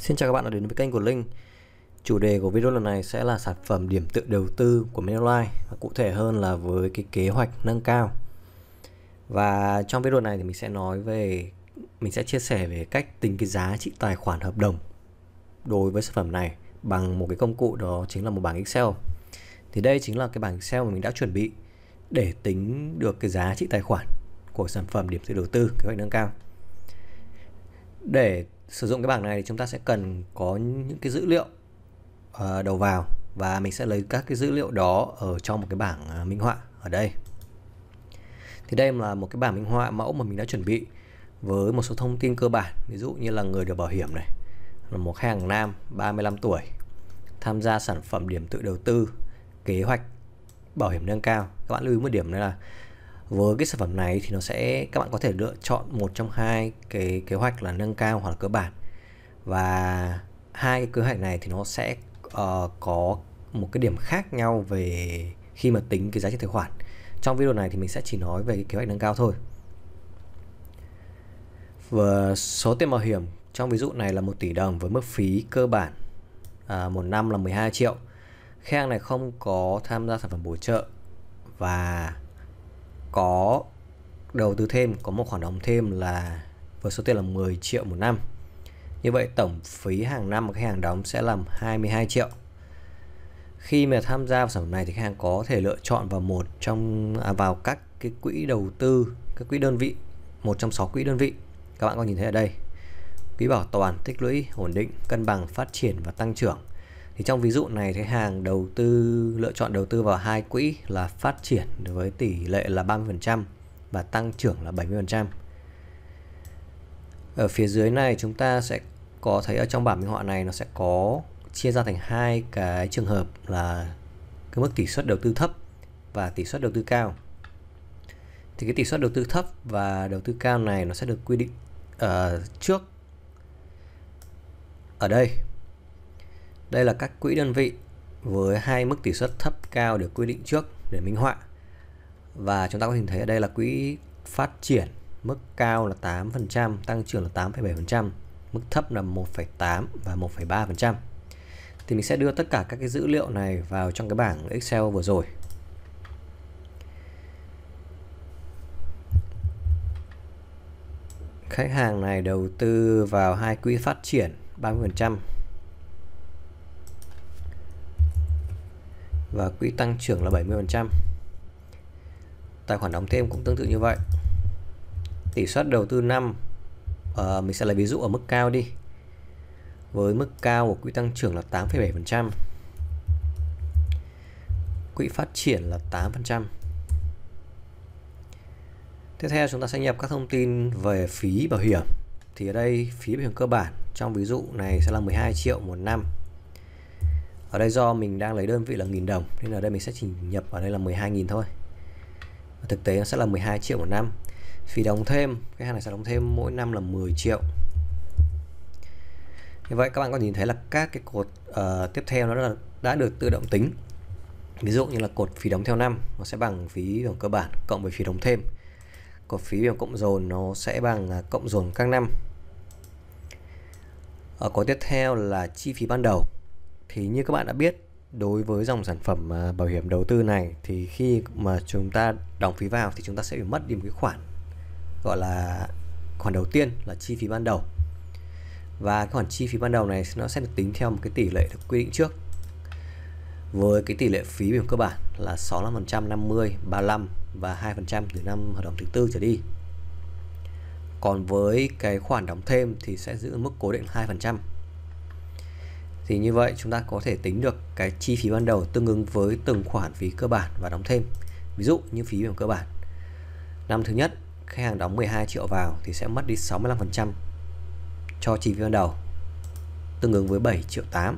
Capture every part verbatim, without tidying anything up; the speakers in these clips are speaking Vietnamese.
Xin chào các bạn đã đến với kênh của Linh. Chủ đề của video lần này sẽ là sản phẩm điểm tựa đầu tư của Manulife, và cụ thể hơn là với cái kế hoạch nâng cao. Và trong video này thì mình sẽ nói về mình sẽ chia sẻ về cách tính cái giá trị tài khoản hợp đồng đối với sản phẩm này bằng một cái công cụ, đó chính là một bảng Excel. Thì đây chính là cái bảng Excel mà mình đã chuẩn bị để tính được cái giá trị tài khoản của sản phẩm điểm tựa đầu tư kế hoạch nâng cao. Để sử dụng cái bảng này thì chúng ta sẽ cần có những cái dữ liệu uh, đầu vào, và mình sẽ lấy các cái dữ liệu đó ở trong một cái bảng uh, minh họa ở đây. Thì đây là một cái bảng minh họa mẫu mà mình đã chuẩn bị với một số thông tin cơ bản, ví dụ như là người được bảo hiểm này, là một khách hàng nam ba mươi lăm tuổi, tham gia sản phẩm điểm tựa đầu tư kế hoạch bảo hiểm nâng cao. Các bạn lưu ý một điểm nữa là với cái sản phẩm này thì nó sẽ các bạn có thể lựa chọn một trong hai cái kế hoạch là nâng cao hoặc là cơ bản, và hai cái kế hoạch này thì nó sẽ uh, có một cái điểm khác nhau về khi mà tính cái giá trị tài khoản. Trong video này thì mình sẽ chỉ nói về cái kế hoạch nâng cao thôi. Và số tiền bảo hiểm trong ví dụ này là một tỷ đồng với mức phí cơ bản uh, một năm là mười hai triệu. Khách hàng này không có tham gia sản phẩm bổ trợ và có đầu tư thêm, có một khoản đóng thêm là với số tiền là mười triệu một năm. Như vậy tổng phí hàng năm mà khách hàng đóng sẽ là hai mươi hai triệu. Khi mà tham gia vào sản phẩm này thì khách hàng có thể lựa chọn vào một trong à, vào các cái quỹ đầu tư, các quỹ đơn vị, một trong sáu quỹ đơn vị. Các bạn có nhìn thấy ở đây: quỹ bảo toàn, tích lũy, ổn định, cân bằng, phát triển và tăng trưởng. Thì trong ví dụ này khách hàng đầu tư lựa chọn đầu tư vào hai quỹ là phát triển với tỷ lệ là ba mươi phần trăm và tăng trưởng là bảy mươi phần trăm. Ở phía dưới này chúng ta sẽ có thấy ở trong bảng minh họa này nó sẽ có chia ra thành hai cái trường hợp là cái mức tỷ suất đầu tư thấp và tỷ suất đầu tư cao. Thì cái tỷ suất đầu tư thấp và đầu tư cao này nó sẽ được quy định uh, trước ở đây. Đây là các quỹ đơn vị với hai mức tỷ suất thấp cao được quy định trước để minh họa. Và chúng ta có thể thấy ở đây là quỹ phát triển, mức cao là tám phần trăm, tăng trưởng là tám phẩy bảy phần trăm, mức thấp là một phẩy tám và một phẩy ba phần trăm. Thì mình sẽ đưa tất cả các cái dữ liệu này vào trong cái bảng Excel vừa rồi. Khách hàng này đầu tư vào hai quỹ phát triển ba mươi phần trăm và quỹ tăng trưởng là bảy mươi phần trăm. Tài khoản đóng thêm cũng tương tự như vậy. Tỷ suất đầu tư năm, uh, mình sẽ lấy ví dụ ở mức cao đi. Với mức cao của quỹ tăng trưởng là tám phẩy bảy phần trăm, quỹ phát triển là tám phần trăm. Tiếp theo chúng ta sẽ nhập các thông tin về phí bảo hiểm. Thì ở đây phí bảo hiểm cơ bản trong ví dụ này sẽ là mười hai triệu một năm. Ở đây do mình đang lấy đơn vị là nghìn đồng nên ở đây mình sẽ chỉ nhập ở đây là mười hai nghìn thôi. Và thực tế nó sẽ là mười hai triệu một năm. Phí đóng thêm, cái hàng này sẽ đóng thêm mỗi năm là mười triệu. Như vậy các bạn có nhìn thấy là các cái cột uh, tiếp theo nó đã, đã được tự động tính. Ví dụ như là cột phí đóng theo năm nó sẽ bằng phí bảo hiểm cơ bản cộng với phí đóng thêm. Cột phí bảo hiểm cộng dồn nó sẽ bằng uh, cộng dồn các năm. Ở cột tiếp theo là chi phí ban đầu. Thì như các bạn đã biết, đối với dòng sản phẩm uh, bảo hiểm đầu tư này thì khi mà chúng ta đóng phí vào thì chúng ta sẽ bị mất đi một cái khoản gọi là khoản đầu tiên là chi phí ban đầu. Và cái khoản chi phí ban đầu này nó sẽ được tính theo một cái tỷ lệ được quy định trước. Với cái tỷ lệ phí bảo hiểm cơ bản là sáu mươi lăm phần trăm, năm mươi, ba mươi lăm và hai phần trăm từ năm hợp đồng thứ tư trở đi. Còn với cái khoản đóng thêm thì sẽ giữ mức cố định hai phần trăm. Thì như vậy chúng ta có thể tính được cái chi phí ban đầu tương ứng với từng khoản phí cơ bản và đóng thêm. Ví dụ như phí bảo hiểm cơ bản, năm thứ nhất khách hàng đóng mười hai triệu vào thì sẽ mất đi sáu mươi lăm phần trăm cho chi phí ban đầu, tương ứng với bảy triệu tám.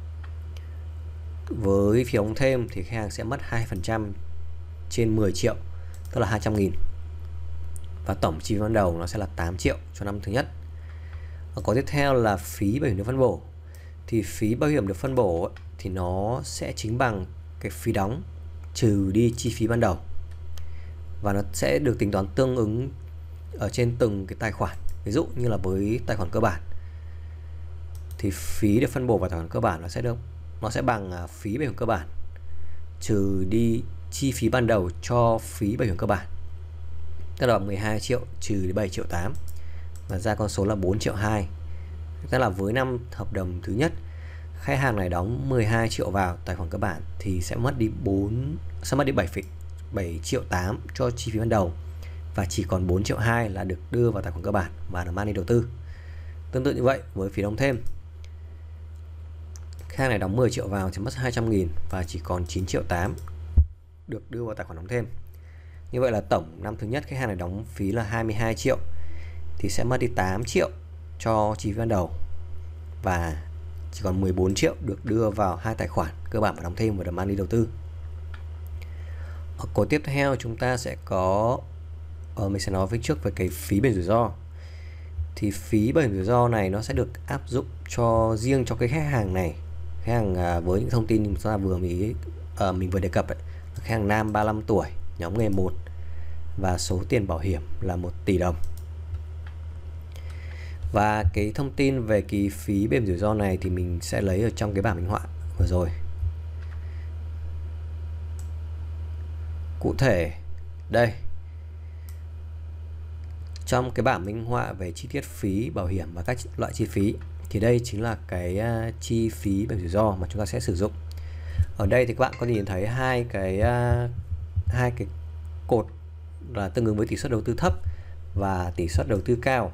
Với phí đóng thêm thì khách hàng sẽ mất hai phần trăm trên mười triệu, tức là hai trăm nghìn. Và tổng chi phí ban đầu nó sẽ là tám triệu cho năm thứ nhất. Và có tiếp theo là phí bảo hiểm được phân bổ. Thì phí bảo hiểm được phân bổ thì nó sẽ chính bằng cái phí đóng trừ đi chi phí ban đầu, và nó sẽ được tính toán tương ứng ở trên từng cái tài khoản. Ví dụ như là với tài khoản cơ bản thì phí được phân bổ vào tài khoản cơ bản nó sẽ được nó sẽ bằng uh, phí bảo hiểm cơ bản trừ đi chi phí ban đầu cho phí bảo hiểm cơ bản, tức là mười hai triệu trừ đi bảy triệu tám và ra con số là bốn triệu hai. Tức là với năm hợp đồng thứ nhất, khách hàng này đóng mười hai triệu vào tài khoản cơ bản thì sẽ mất đi bốn sẽ mất đi bảy triệu tám cho chi phí ban đầu và chỉ còn bốn triệu hai là được đưa vào tài khoản cơ bản và là mang đi đầu tư. Tương tự như vậy với phí đóng thêm, khách hàng này đóng mười triệu vào thì mất hai trăm nghìn và chỉ còn chín triệu tám được đưa vào tài khoản đóng thêm. Như vậy là tổng năm thứ nhất khách hàng này đóng phí là hai mươi hai triệu thì sẽ mất đi tám triệu cho chi phí ban đầu và chỉ còn mười bốn triệu được đưa vào hai tài khoản cơ bản và đóng thêm và được mang đi đầu tư. Ở cột tiếp theo chúng ta sẽ có ờ, mình sẽ nói với trước về cái phí bảo hiểm rủi ro. Thì phí bảo hiểm rủi ro này nó sẽ được áp dụng cho riêng cho cái khách hàng này. Khách hàng à, với những thông tin chúng ta vừa mới à, mình vừa đề cập ấy, khách hàng nam ba mươi lăm tuổi, nhóm nghề một và số tiền bảo hiểm là một tỷ đồng. Và cái thông tin về cái phí bảo hiểm rủi ro này thì mình sẽ lấy ở trong cái bảng minh họa vừa rồi. Cụ thể đây, trong cái bảng minh họa về chi tiết phí bảo hiểm và các loại chi phí thì đây chính là cái uh, chi phí bảo hiểm rủi ro mà chúng ta sẽ sử dụng. Ở đây thì các bạn có nhìn thấy hai cái uh, hai cái cột là tương ứng với tỷ suất đầu tư thấp và tỷ suất đầu tư cao.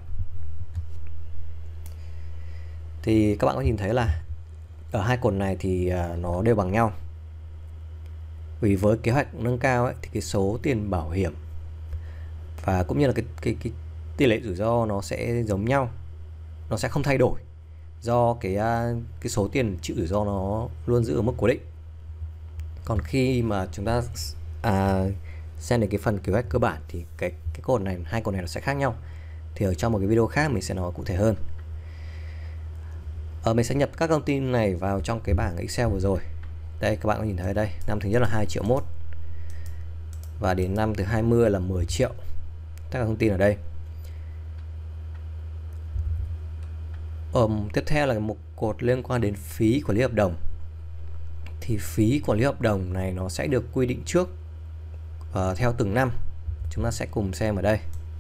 Thì các bạn có nhìn thấy là ở hai cột này thì uh, nó đều bằng nhau. Vì với kế hoạch nâng cao ấy, thì cái số tiền bảo hiểm và cũng như là cái cái cái tỷ lệ rủi ro nó sẽ giống nhau, nó sẽ không thay đổi do cái cái số tiền chịu rủi ro nó luôn giữ ở mức cố định. Còn khi mà chúng ta à, xem đến cái phần kế hoạch cơ bản thì cái cái cột này, hai cột này nó sẽ khác nhau. Thì ở trong một cái video khác mình sẽ nói cụ thể hơn. Ở mình sẽ nhập các thông tin này vào trong cái bảng Excel vừa rồi. Đây các bạn có nhìn thấy đây, năm thứ nhất là hai triệu mốt và đến năm thứ hai mươi là mười triệu. Tất cả thông tin ở đây. Ở tiếp theo là một cột liên quan đến phí quản lý hợp đồng. Thì phí quản lý hợp đồng này nó sẽ được quy định trước uh, theo từng năm. Chúng ta sẽ cùng xem ở đây.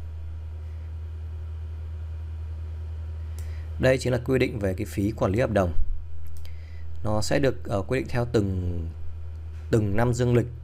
Đây chính là quy định về cái phí quản lý hợp đồng. Nó sẽ được uh, quy định theo từng từng năm dương lịch.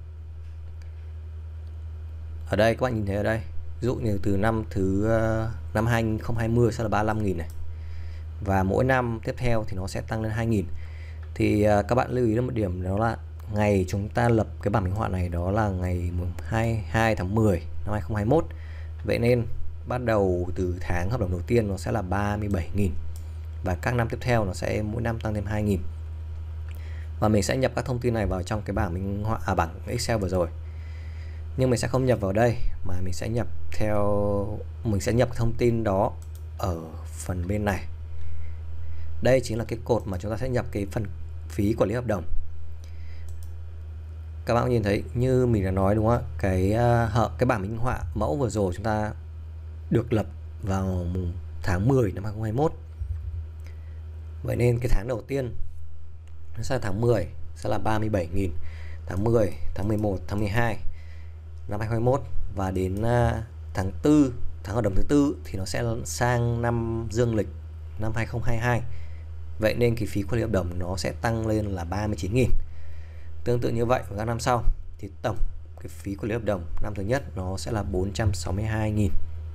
Ở đây các bạn nhìn thấy ở đây, ví dụ như từ năm thứ uh, năm hai không hai không sẽ là ba mươi lăm nghìn này. Và mỗi năm tiếp theo thì nó sẽ tăng lên hai nghìn. Thì uh, các bạn lưu ý đến một điểm đó là ngày chúng ta lập cái bảng minh họa này đó là ngày hai mươi hai tháng mười năm hai không hai mốt. Vậy nên bắt đầu từ tháng hợp đồng đầu tiên nó sẽ là ba mươi bảy nghìn và các năm tiếp theo nó sẽ mỗi năm tăng thêm hai nghìn. Và mình sẽ nhập các thông tin này vào trong cái bảng minh họa à, bảng Excel vừa rồi. Nhưng mình sẽ không nhập vào đây mà mình sẽ nhập theo mình sẽ nhập thông tin đó ở phần bên này. Đây chính là cái cột mà chúng ta sẽ nhập cái phần phí quản lý hợp đồng. Các bạn nhìn thấy như mình đã nói đúng không ạ? Cái uh, cái bảng minh họa mẫu vừa rồi chúng ta được lập vào tháng mười năm hai không hai mốt. Vậy nên cái tháng đầu tiên nó sẽ là tháng mười sẽ là ba mươi bảy nghìn, tháng mười, tháng mười một, tháng mười hai năm hai không hai mốt và đến uh, tháng tư, tháng hợp đồng thứ tư thì nó sẽ sang năm dương lịch năm hai không hai hai. Vậy nên cái phí quản lý hợp đồng nó sẽ tăng lên là ba mươi chín nghìn. Tương tự như vậy vào các năm sau thì tổng cái phí quản lý hợp đồng năm thứ nhất nó sẽ là bốn trăm sáu mươi hai nghìn.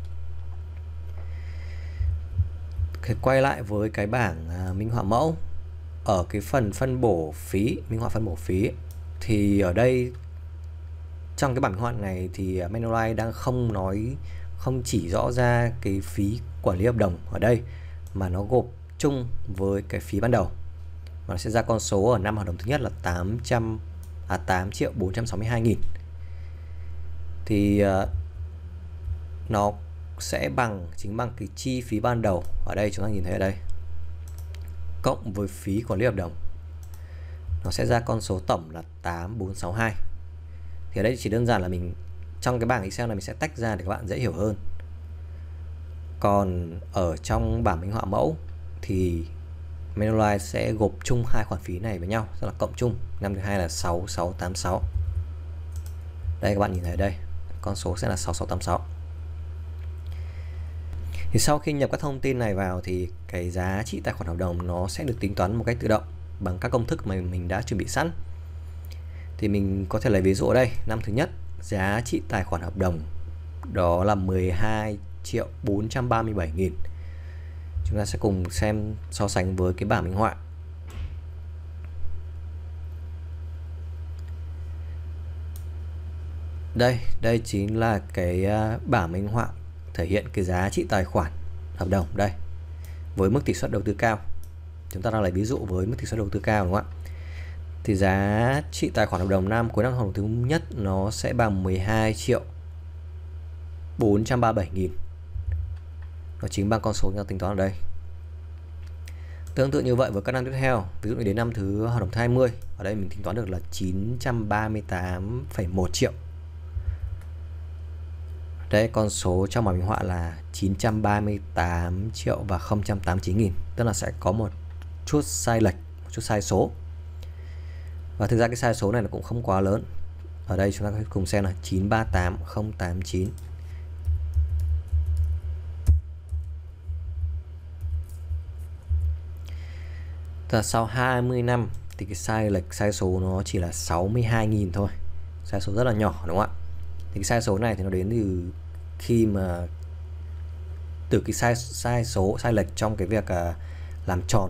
Quay lại với cái bảng à, minh họa mẫu. Ở cái phần phân bổ phí, minh họa phân bổ phí ấy, thì ở đây trong cái bảng minh họa này thì Manulife đang không nói không chỉ rõ ra cái phí quản lý hợp đồng ở đây mà nó gộp chung với cái phí ban đầu. Và nó sẽ ra con số ở năm hợp đồng thứ nhất là tám trăm à tám triệu bốn trăm sáu mươi hai nghìn. Thì uh, nó sẽ bằng chính bằng cái chi phí ban đầu ở đây chúng ta nhìn thấy ở đây cộng với phí quản lý hợp đồng. Nó sẽ ra con số tổng là tám bốn sáu hai. Thì ở đây chỉ đơn giản là mình trong cái bảng Excel này mình sẽ tách ra để các bạn dễ hiểu hơn. Còn ở trong bảng minh họa mẫu thì Manulife sẽ gộp chung hai khoản phí này với nhau, tức là cộng chung. Năm thứ hai là sáu sáu tám sáu. Đây các bạn nhìn thấy đây, con số sẽ là sáu sáu tám sáu. Thì sau khi nhập các thông tin này vào thì cái giá trị tài khoản hợp đồng nó sẽ được tính toán một cách tự động bằng các công thức mà mình đã chuẩn bị sẵn. Thì mình có thể lấy ví dụ ở đây. Năm thứ nhất, giá trị tài khoản hợp đồng đó là mười hai triệu bốn trăm ba mươi bảy nghìn. Chúng ta sẽ cùng xem so sánh với cái bảng minh họa. Đây, đây chính là cái bảng minh họa thể hiện cái giá trị tài khoản hợp đồng đây. Với mức tỷ suất đầu tư cao. Chúng ta đang lấy ví dụ với mức tỷ suất đầu tư cao đúng không ạ? Thì giá trị tài khoản hợp đồng năm cuối năm hợp đồng thứ nhất nó sẽ bằng mười hai triệu bốn trăm ba mươi bảy nghìn. Nó chính bằng con số chúng ta tính toán ở đây. Tương tự như vậy với các năm tiếp theo, ví dụ như đến năm thứ hợp đồng thứ hai mươi, ở đây mình tính toán được là chín trăm ba mươi tám phẩy một triệu. Đấy, con số trong bảng minh họa là chín trăm ba mươi tám triệu và không trăm tám mươi chín nghìn, tức là sẽ có một chút sai lệch, một chút sai số. Và thực ra cái sai số này nó cũng không quá lớn. Ở đây chúng ta cùng xem là chín ba tám không tám chín. Tức là sau hai mươi năm thì cái sai lệch, sai số nó chỉ là sáu mươi hai nghìn thôi. Sai số rất là nhỏ đúng không ạ? Thì cái sai số này thì nó đến từ khi mà từ cái sai sai số sai lệch trong cái việc uh, làm tròn.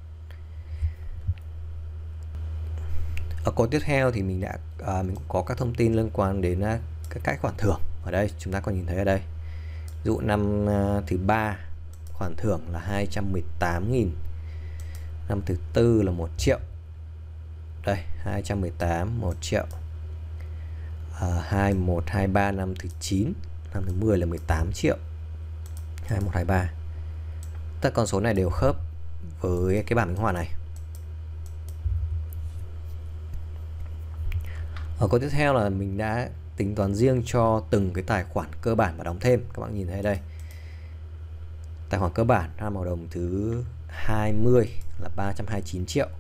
Ở câu tiếp theo thì mình đã uh, mình cũng có các thông tin liên quan đến uh, các cách khoản thưởng. Ở đây chúng ta có nhìn thấy ở đây. Ví dụ năm uh, thứ ba khoản thưởng là hai trăm mười tám nghìn. Năm thứ tư là một triệu. Đây, hai trăm mười tám, một triệu. Uh, hai một hai ba năm thứ chín, năm thứ mười là mười tám triệu. hai một hai ba. Tất con số này đều khớp với cái bảng minh họa này. Ở câu tiếp theo là mình đã tính toán riêng cho từng cái tài khoản cơ bản và đóng thêm. Các bạn nhìn thấy đây. Tài khoản cơ bản năm hợp đồng thứ hai mươi là ba trăm hai mươi chín triệu.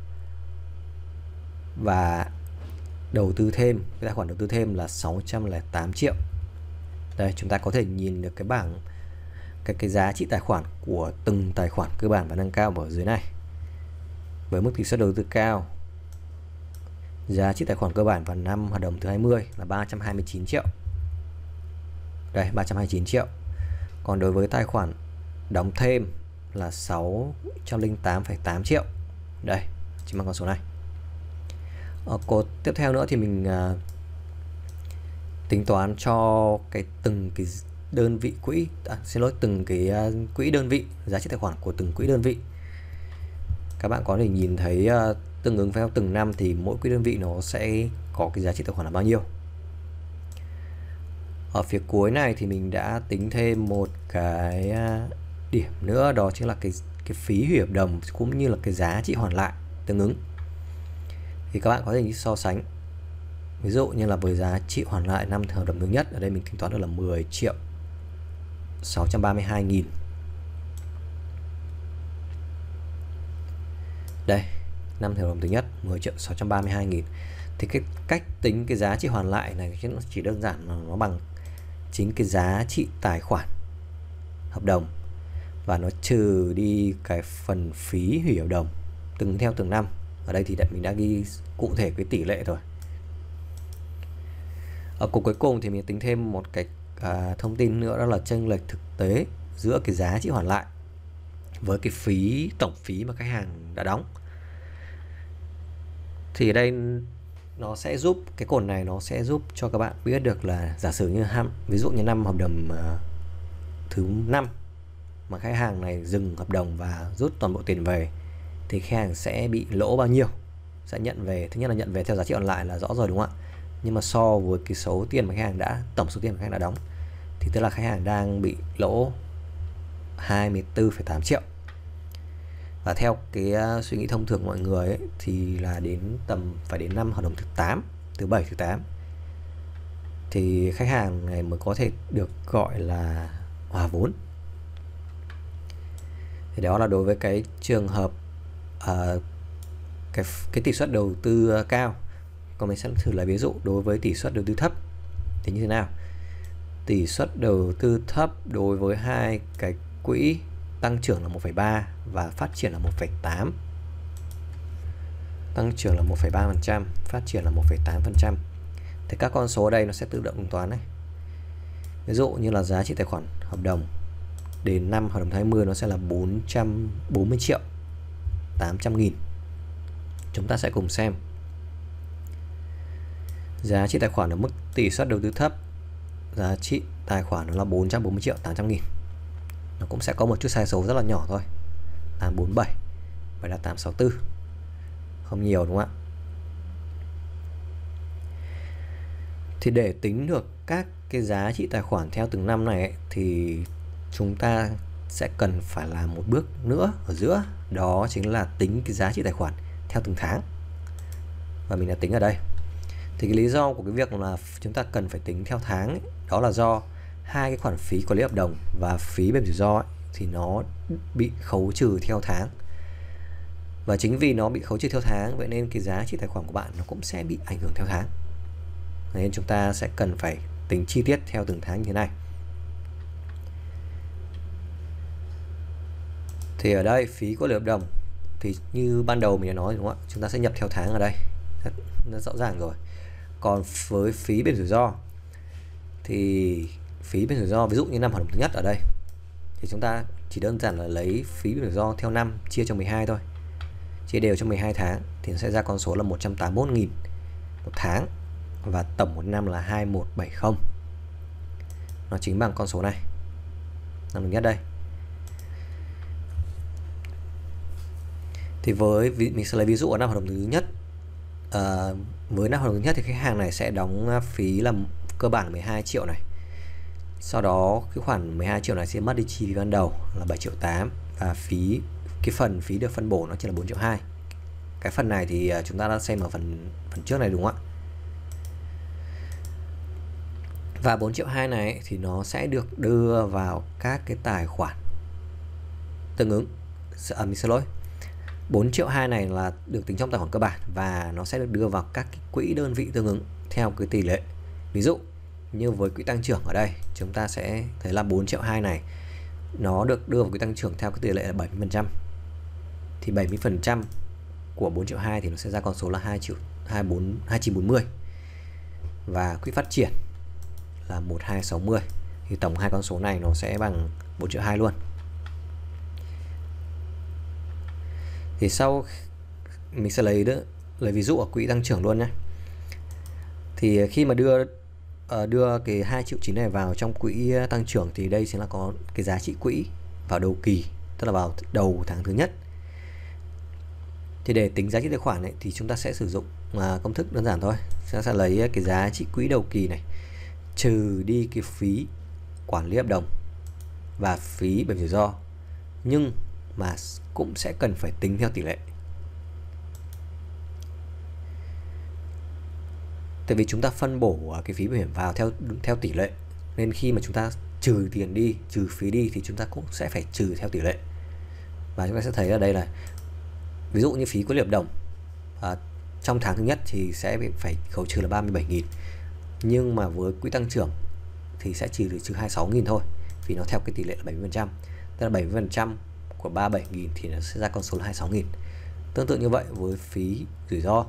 Và đầu tư thêm, cái tài khoản đầu tư thêm là sáu trăm lẻ tám triệu. Đây, chúng ta có thể nhìn được cái bảng cái cái giá trị tài khoản của từng tài khoản cơ bản và nâng cao ở dưới này. Với mức tỷ suất đầu tư cao, giá trị tài khoản cơ bản vào năm hợp đồng thứ hai mươi là ba trăm hai mươi chín triệu. Đây, ba trăm hai mươi chín triệu. Còn đối với tài khoản đóng thêm là sáu trăm lẻ tám phẩy tám triệu. Đây, chính là con số này. Ở cột tiếp theo nữa thì mình uh, tính toán cho cái từng cái đơn vị quỹ, à, xin lỗi, từng cái uh, quỹ đơn vị, giá trị tài khoản của từng quỹ đơn vị. Các bạn có thể nhìn thấy uh, tương ứng theo từng năm thì mỗi quỹ đơn vị nó sẽ có cái giá trị tài khoản là bao nhiêu. Ở phía cuối này thì mình đã tính thêm một cái uh, điểm nữa, đó chính là cái cái phí hủy hợp đồng cũng như là cái giá trị hoàn lại tương ứng. Thì các bạn có thể so sánh. Ví dụ như là với giá trị hoàn lại năm hợp đồng thứ nhất, ở đây mình tính toán được là mười triệu sáu trăm ba mươi hai nghìn. Đây, năm hợp đồng thứ nhất mười triệu sáu trăm ba mươi hai nghìn. Thì cái cách tính cái giá trị hoàn lại này chỉ đơn giản là nó bằng chính cái giá trị tài khoản hợp đồng và nó trừ đi cái phần phí hủy hợp đồng từng theo từng năm. Ở đây thì mình đã ghi cụ thể cái tỷ lệ rồi. Ở cột cuối cùng thì mình tính thêm một cái à, thông tin nữa, đó là chênh lệch thực tế giữa cái giá trị hoàn lại với cái phí tổng phí mà khách hàng đã đóng. Thì ở đây nó sẽ giúp cái cột này nó sẽ giúp cho các bạn biết được là giả sử như ham ví dụ như năm hợp đồng uh, thứ năm mà khách hàng này dừng hợp đồng và rút toàn bộ tiền về thì khách hàng sẽ bị lỗ bao nhiêu, sẽ nhận về, thứ nhất là nhận về theo giá trị còn lại là rõ rồi đúng không ạ, nhưng mà so với cái số tiền mà khách hàng đã tổng số tiền mà khách hàng đã đóng thì tức là khách hàng đang bị lỗ hai mươi tư phẩy tám triệu. Và theo cái uh, suy nghĩ thông thường mọi người ấy, thì là đến tầm phải đến năm hợp đồng thứ tám, thứ bảy, thứ tám thì khách hàng này mới có thể được gọi là hòa vốn. Thì đó là đối với cái trường hợp uh, cái cái tỷ suất đầu tư cao. Còn mình sẽ thử lấy ví dụ đối với tỷ suất đầu tư thấp thì như thế nào. Tỷ suất đầu tư thấp đối với hai cái quỹ tăng trưởng là một phẩy ba và phát triển là một phẩy tám. Tăng trưởng là một phẩy ba phần trăm, phát triển là một phẩy tám phần trăm. Thì các con số ở đây nó sẽ tự động tính toán này. Ví dụ như là giá trị tài khoản hợp đồng đến năm hợp đồng hai mươi nó sẽ là bốn trăm bốn mươi triệu tám trăm nghìn. Chúng ta sẽ cùng xem. Giá trị tài khoản ở mức tỷ suất đầu tư thấp, giá trị tài khoản nó là bốn trăm bốn mươi triệu tám trăm nghìn. Nó cũng sẽ có một chút sai số rất là nhỏ thôi, tám bốn bảy, vậy là tám sáu tư. Không nhiều đúng không ạ? Thì để tính được các cái giá trị tài khoản theo từng năm này ấy, thì chúng ta sẽ cần phải làm một bước nữa ở giữa, đó chính là tính cái giá trị tài khoản theo từng tháng. Và mình đã tính ở đây. Thì cái lý do của cái việc là chúng ta cần phải tính theo tháng ấy, đó là do hai cái khoản phí quản lý hợp đồng và phí bảo hiểm rủi ro ấy, thì nó bị khấu trừ theo tháng. Và chính vì nó bị khấu trừ theo tháng, vậy nên cái giá trị tài khoản của bạn nó cũng sẽ bị ảnh hưởng theo tháng. Nên chúng ta sẽ cần phải tính chi tiết theo từng tháng như thế này. Thì ở đây phí quản lý hợp đồng thì như ban đầu mình đã nói đúng không ạ? Chúng ta sẽ nhập theo tháng ở đây, rất, rất rõ ràng rồi. Còn với phí bảo hiểm rủi ro thì phí bảo hiểm rủi ro, ví dụ như năm hợp đồng thứ nhất ở đây, thì chúng ta chỉ đơn giản là lấy phí bảo hiểm rủi ro theo năm chia cho mười hai thôi, chia đều cho mười hai tháng thì nó sẽ ra con số là một trăm tám mươi mốt nghìn một tháng, và tổng một năm là hai một bảy không. Nó chính bằng con số này, năm thứ nhất đây. Thì với mình sẽ lấy ví dụ ở năm hợp đồng thứ nhất. À, với năm hợp đồng thứ nhất thì khách hàng này sẽ đóng phí là cơ bản mười hai triệu này. Sau đó cái khoản mười hai triệu này sẽ mất đi chi phí ban đầu là bảy triệu tám, và phí cái phần phí được phân bổ nó chỉ là bốn triệu hai. Cái phần này thì chúng ta đã xem ở phần phần trước này đúng không ạ? Và bốn triệu hai này thì nó sẽ được đưa vào các cái tài khoản tương ứng. À, mình xin lỗi. bốn triệu hai này là được tính trong tài khoản cơ bản và nó sẽ được đưa vào các cái quỹ đơn vị tương ứng theo cái tỷ lệ. Ví dụ như với quỹ tăng trưởng ở đây, chúng ta sẽ thấy là bốn triệu hai này nó được đưa vào quỹ tăng trưởng theo cái tỷ lệ là bảy mươi phần trăm. Thì bảy mươi phần trăm của bốn triệu hai thì nó sẽ ra con số là hai triệu hai bốn hai chín bốn mươi. Và quỹ phát triển là một hai sáu mươi. Thì tổng hai con số này nó sẽ bằng bốn triệu hai luôn. Thì sau mình sẽ lấy đó, lấy ví dụ ở quỹ tăng trưởng luôn nhé. Thì khi mà đưa đưa cái hai triệu chín này vào trong quỹ tăng trưởng thì đây sẽ là có cái giá trị quỹ vào đầu kỳ, tức là vào đầu tháng thứ nhất. Thì để tính giá trị tài khoản này thì chúng ta sẽ sử dụng công thức đơn giản thôi. Chúng ta sẽ lấy cái giá trị quỹ đầu kỳ này trừ đi cái phí quản lý hợp đồng và phí bảo hiểm rủi ro, nhưng mà cũng sẽ cần phải tính theo tỷ lệ. Tại vì chúng ta phân bổ cái phí bảo hiểm vào theo theo tỷ lệ, nên khi mà chúng ta trừ tiền đi, trừ phí đi thì chúng ta cũng sẽ phải trừ theo tỷ lệ. Và chúng ta sẽ thấy ở đây là ví dụ như phí quản lý hợp đồng à, trong tháng thứ nhất thì sẽ phải khấu trừ là ba mươi bảy nghìn, nhưng mà với quỹ tăng trưởng thì sẽ trừ trừ hai mươi sáu nghìn thôi, vì nó theo cái tỷ lệ là bảy mươi phần trăm. Tức là bảy mươi phần trăm của ba mươi bảy nghìn thì nó sẽ ra con số là hai mươi sáu nghìn. Tương tự như vậy với phí rủi ro.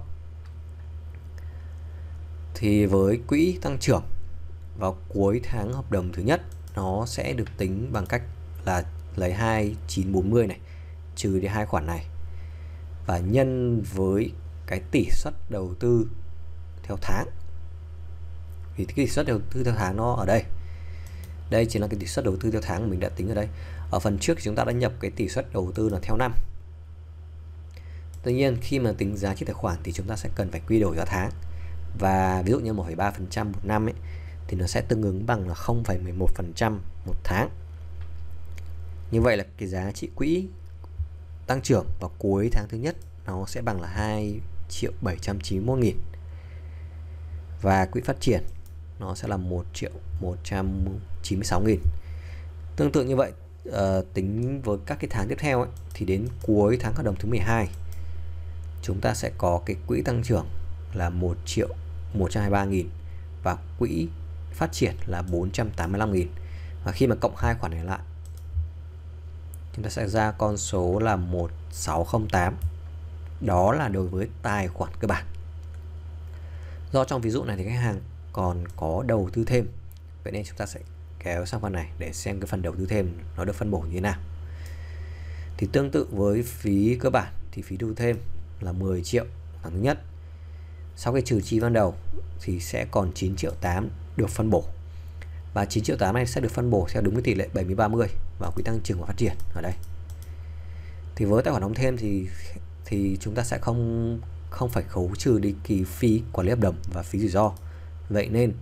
Thì với quỹ tăng trưởng vào cuối tháng hợp đồng thứ nhất, nó sẽ được tính bằng cách là lấy hai chín bốn mươi này trừ đi hai khoản này và nhân với cái tỷ suất đầu tư theo tháng. Vì cái tỷ suất đầu tư theo tháng nó ở đây. Đây chính là cái tỷ suất đầu tư theo tháng mình đã tính ở đây. Ở phần trước thì chúng ta đã nhập cái tỷ suất đầu tư là theo năm. Tuy nhiên khi mà tính giá trị tài khoản thì chúng ta sẽ cần phải quy đổi ra tháng. Và ví dụ như một phẩy ba phần trăm một năm ấy, thì nó sẽ tương ứng bằng là không phẩy mười một phần trăm một tháng. Như vậy là cái giá trị quỹ tăng trưởng vào cuối tháng thứ nhất nó sẽ bằng là hai triệu bảy trăm chín mươi mốt nghìn. Và quỹ phát triển nó sẽ là một triệu một trăm chín mươi sáu nghìn. Tương tự như vậy uh, tính với các cái tháng tiếp theo ấy, thì đến cuối tháng hợp đồng thứ mười hai chúng ta sẽ có cái quỹ tăng trưởng là một triệu một trăm hai mươi ba nghìn và quỹ phát triển là bốn trăm tám mươi lăm nghìn. Và khi mà cộng hai khoản này lại, chúng ta sẽ ra con số là một nghìn sáu trăm linh tám. Đó là đối với tài khoản cơ bản. Do trong ví dụ này thì khách hàng còn có đầu tư thêm, vậy nên chúng ta sẽ kéo sang phần này để xem cái phần đầu tư thêm nó được phân bổ như thế nào. Thì tương tự với phí cơ bản thì phí đầu tư thêm là mười triệu tháng thứ nhất. Sau khi trừ chi ban đầu thì sẽ còn chín triệu tám được phân bổ. Và chín triệu tám này sẽ được phân bổ theo đúng cái tỷ lệ bảy mươi ba mươi vào quỹ tăng trưởng và phát triển ở đây. Thì với tài khoản đóng thêm thì thì chúng ta sẽ không không phải khấu trừ đi kỳ phí quản lý hợp đồng và phí rủi ro. Vậy nên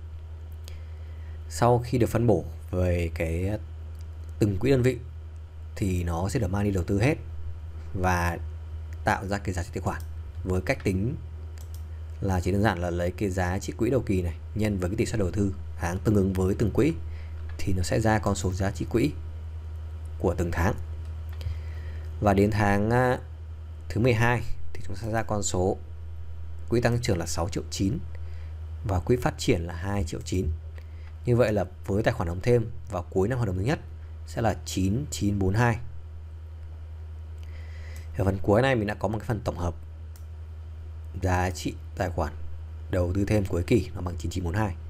sau khi được phân bổ về cái từng quỹ đơn vị thì nó sẽ được mang đi đầu tư hết và tạo ra cái giá trị tài khoản với cách tính là chỉ đơn giản là lấy cái giá trị quỹ đầu kỳ này nhân với cái tỷ suất đầu tư tháng tương ứng với từng quỹ thì nó sẽ ra con số giá trị quỹ của từng tháng. Và đến tháng thứ mười hai thì chúng ta sẽ ra con số quỹ tăng trưởng là sáu triệu chín và quỹ phát triển là hai triệu chín. Như vậy là với tài khoản đóng thêm vào cuối năm hợp đồng thứ nhất sẽ là chín nghìn chín trăm bốn mươi hai. Ở phần cuối này mình đã có một cái phần tổng hợp giá trị tài khoản đầu tư thêm cuối kỳ nó bằng chín nghìn chín trăm bốn mươi hai.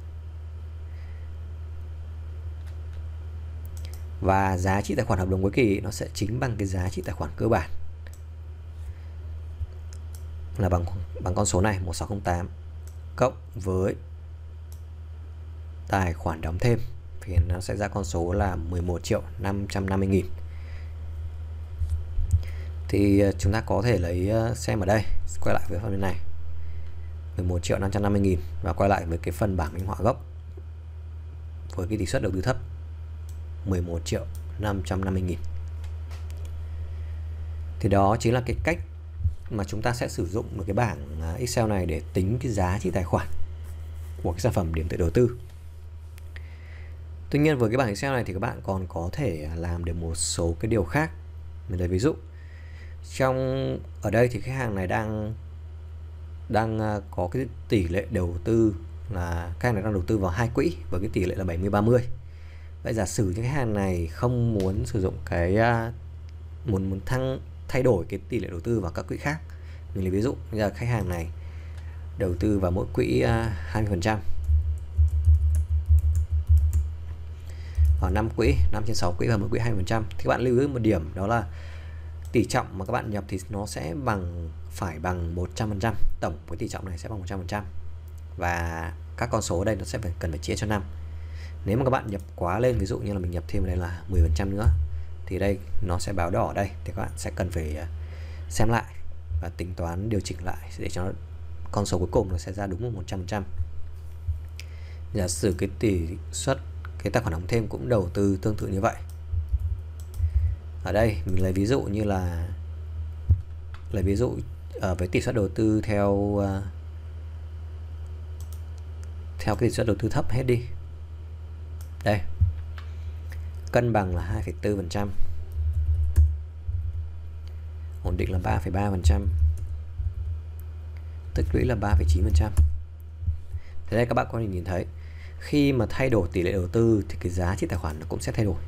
Và giá trị tài khoản hợp đồng cuối kỳ nó sẽ chính bằng cái giá trị tài khoản cơ bản là bằng bằng con số này một nghìn sáu trăm linh tám cộng với tài khoản đóng thêm thì nó sẽ ra con số là mười một triệu năm trăm năm mươi nghìn. Thì chúng ta có thể lấy xem ở đây, quay lại với phần bên này mười một triệu năm trăm năm mươi nghìn và quay lại với cái phần bảng minh họa gốc với cái tỷ suất đầu tư thấp mười một triệu năm trăm năm mươi nghìn. Thì đó chính là cái cách mà chúng ta sẽ sử dụng một cái bảng Excel này để tính cái giá trị tài khoản của cái sản phẩm điểm tựa đầu tư. Tuy nhiên với cái bảng Excel này thì các bạn còn có thể làm được một số cái điều khác. Mình lấy ví dụ trong ở đây thì khách hàng này đang đang có cái tỷ lệ đầu tư là khách hàng này đang đầu tư vào hai quỹ với cái tỷ lệ là bảy mươi ba mươi. Vậy giả sử những khách hàng này không muốn sử dụng cái muốn muốn thăng thay đổi cái tỷ lệ đầu tư vào các quỹ khác. Mình lấy ví dụ bây giờ khách hàng này đầu tư vào mỗi quỹ hai mươi phần trăm vào năm quỹ, năm trên sáu quỹ và mỗi quỹ hai mươi phần trăm. Thì các bạn lưu ý một điểm đó là tỷ trọng mà các bạn nhập thì nó sẽ bằng phải bằng một trăm phần trăm. Tổng với tỷ trọng này sẽ bằng một trăm phần trăm. Và các con số ở đây nó sẽ phải cần phải chia cho năm. Nếu mà các bạn nhập quá lên, ví dụ như là mình nhập thêm ở đây là mười phần trăm nữa thì đây nó sẽ báo đỏ ở đây, thì các bạn sẽ cần phải xem lại và tính toán điều chỉnh lại để cho nó, con số cuối cùng nó sẽ ra đúng một trăm phần trăm. Giả sử cái tỷ suất cái tài khoản đóng thêm cũng đầu tư tương tự như vậy. Ở đây mình lấy ví dụ như là lấy ví dụ uh, với tỷ suất đầu tư theo uh, theo cái tỷ suất đầu tư thấp hết đi. Đây, cân bằng là hai phẩy bốn phần trăm, ổn định là ba phẩy ba phần trăm, tích lũy là ba phẩy chín phần trăm. Thế đây các bạn có thể nhìn thấy khi mà thay đổi tỷ lệ đầu tư thì cái giá trị tài khoản nó cũng sẽ thay đổi.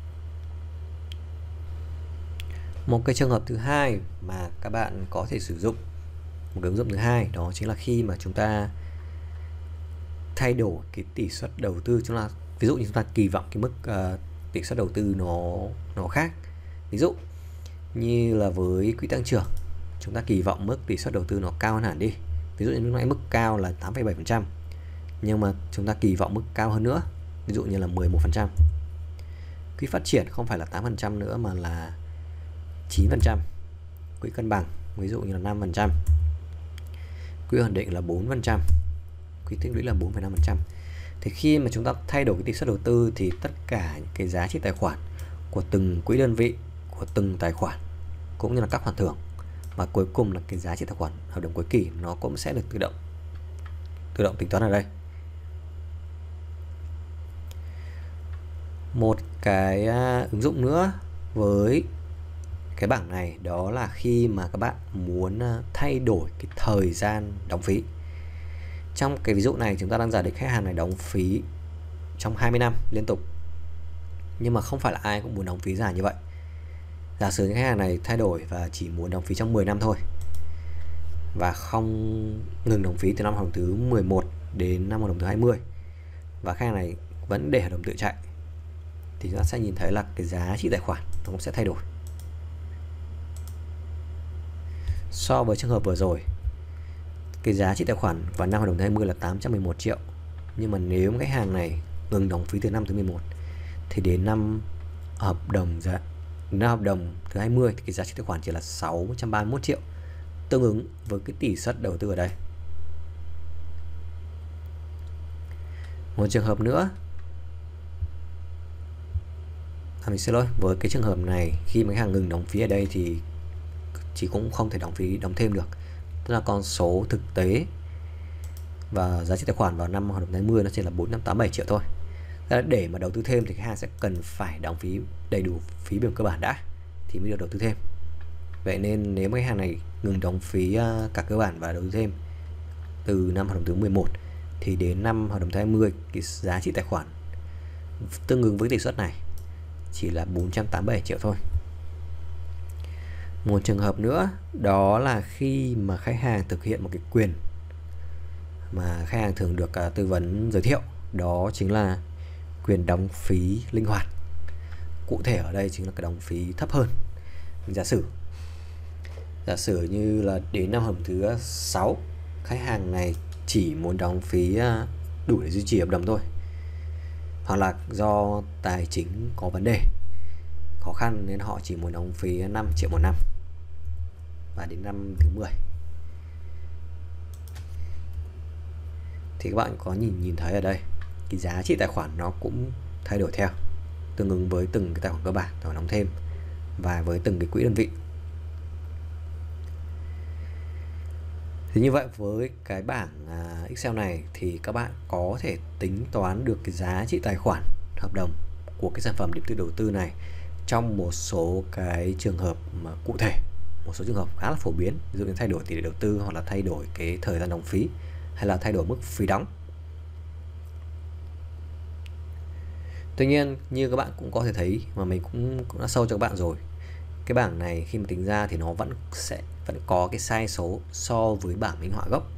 Một cái trường hợp thứ hai mà các bạn có thể sử dụng, một cái ứng dụng thứ hai đó chính là khi mà chúng ta thay đổi cái tỷ suất đầu tư, chúng ta ví dụ như chúng ta kỳ vọng cái mức uh, tỷ suất đầu tư nó nó khác. Ví dụ như là với quỹ tăng trưởng chúng ta kỳ vọng mức tỷ suất đầu tư nó cao hơn hẳn đi. Ví dụ như lúc nãy mức cao là tám phẩy bảy phần trăm nhưng mà chúng ta kỳ vọng mức cao hơn nữa, ví dụ như là mười một phần trăm. Quỹ phát triển không phải là tám phần trăm nữa mà là chín phần trăm. Quỹ cân bằng ví dụ như là năm phần trăm. Quỹ ổn định là bốn phần trăm. Quỹ tích lũy là bốn phẩy năm phần trăm. Thì khi mà chúng ta thay đổi cái tỷ suất đầu tư thì tất cả những cái giá trị tài khoản của từng quỹ đơn vị, của từng tài khoản cũng như là các khoản thưởng và cuối cùng là cái giá trị tài khoản hợp đồng cuối kỳ nó cũng sẽ được tự động tự động tính toán ở đây. Một cái ứng dụng nữa với cái bảng này đó là khi mà các bạn muốn thay đổi cái thời gian đóng phí. Trong cái ví dụ này chúng ta đang giả định khách hàng này đóng phí trong hai mươi năm liên tục, nhưng mà không phải là ai cũng muốn đóng phí dài như vậy. Giả sử khách hàng này thay đổi và chỉ muốn đóng phí trong mười năm thôi, và không ngừng đóng phí từ năm hợp đồng thứ mười một đến năm hợp đồng thứ hai mươi, và khách hàng này vẫn để hợp đồng tự chạy, thì chúng ta sẽ nhìn thấy là cái giá trị tài khoản nó cũng sẽ thay đổi. So với trường hợp vừa rồi, cái giá trị tài khoản vào năm hợp đồng thứ hai mươi là tám trăm mười một triệu, nhưng mà nếu khách hàng này ngừng đóng phí từ năm thứ mười một thì đến năm hợp đồng giá năm hợp đồng thứ hai mươi thì cái giá trị tài khoản chỉ là sáu trăm ba mươi mốt triệu, tương ứng với cái tỷ suất đầu tư ở đây. Một trường hợp nữa, à, mình xin lỗi, với cái trường hợp này khi mà khách hàng ngừng đóng phí ở đây thì chỉ cũng không thể đóng phí đóng thêm được, tức là con số thực tế và giá trị tài khoản vào năm hợp đồng hai mươi nó chỉ là bốn trăm tám mươi bảy triệu thôi. Để mà đầu tư thêm thì khách hàng sẽ cần phải đóng phí đầy đủ phí bảo hiểm cơ bản đã thì mới được đầu tư thêm. Vậy nên nếu khách hàng này ngừng đóng phí cả cơ bản và đầu tư thêm từ năm hợp đồng thứ mười một thì đến năm hợp đồng thứ hai mươi cái giá trị tài khoản tương ứng với tỷ suất này chỉ là bốn trăm tám mươi bảy triệu thôi. Một trường hợp nữa đó là khi mà khách hàng thực hiện một cái quyền mà khách hàng thường được uh, tư vấn giới thiệu, đó chính là quyền đóng phí linh hoạt. Cụ thể ở đây chính là cái đóng phí thấp hơn. Mình giả sử giả sử như là đến năm hợp đồng thứ sáu, khách hàng này chỉ muốn đóng phí uh, đủ để duy trì hợp đồng thôi, hoặc là do tài chính có vấn đề khó khăn nên họ chỉ muốn đóng phí năm triệu một năm, và đến năm thứ mười thì các bạn có nhìn nhìn thấy ở đây cái giá trị tài khoản nó cũng thay đổi theo, tương ứng với từng cái tài khoản cơ bản, tài khoản đóng thêm và với từng cái quỹ đơn vị. Thì như vậy với cái bảng Excel này thì các bạn có thể tính toán được cái giá trị tài khoản hợp đồng của cái sản phẩm điểm tựa đầu tư này trong một số cái trường hợp mà cụ thể, một số trường hợp khá là phổ biến, ví dụ như thay đổi tỷ lệ đầu tư, hoặc là thay đổi cái thời gian đóng phí, hay là thay đổi mức phí đóng. Tuy nhiên như các bạn cũng có thể thấy mà mình cũng, cũng đã sâu cho các bạn rồi, cái bảng này khi mà tính ra thì nó vẫn sẽ vẫn có cái sai số so với bảng minh họa gốc.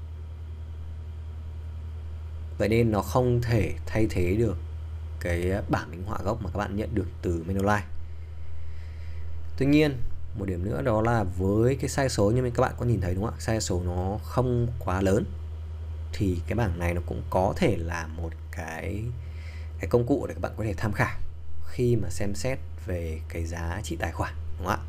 Vậy nên nó không thể thay thế được cái bảng minh họa gốc mà các bạn nhận được từ Manulife. Tuy nhiên một điểm nữa đó là với cái sai số như các bạn có nhìn thấy đúng không ạ, sai số nó không quá lớn thì cái bảng này nó cũng có thể là một cái cái công cụ để các bạn có thể tham khảo khi mà xem xét về cái giá trị tài khoản, đúng không ạ?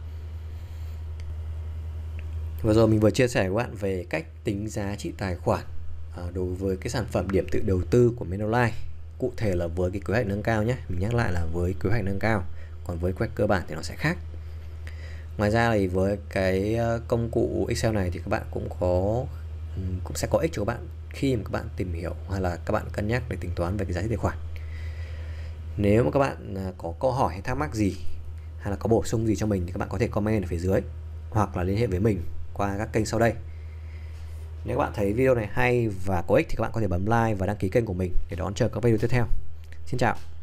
Vừa rồi mình vừa chia sẻ với bạn về cách tính giá trị tài khoản đối với cái sản phẩm điểm tựa đầu tư của Manulife, cụ thể là với cái kế hoạch nâng cao nhé. Mình nhắc lại là với kế hoạch nâng cao, còn với kế hoạch cơ bản thì nó sẽ khác. Ngoài ra thì với cái công cụ Excel này thì các bạn cũng có cũng sẽ có ích cho các bạn khi mà các bạn tìm hiểu hay là các bạn cân nhắc để tính toán về cái giá trị tài khoản. Nếu mà các bạn có câu hỏi hay thắc mắc gì hay là có bổ sung gì cho mình thì các bạn có thể comment ở phía dưới hoặc là liên hệ với mình qua các kênh sau đây. Nếu các bạn thấy video này hay và có ích thì các bạn có thể bấm like và đăng ký kênh của mình để đón chờ các video tiếp theo. Xin chào.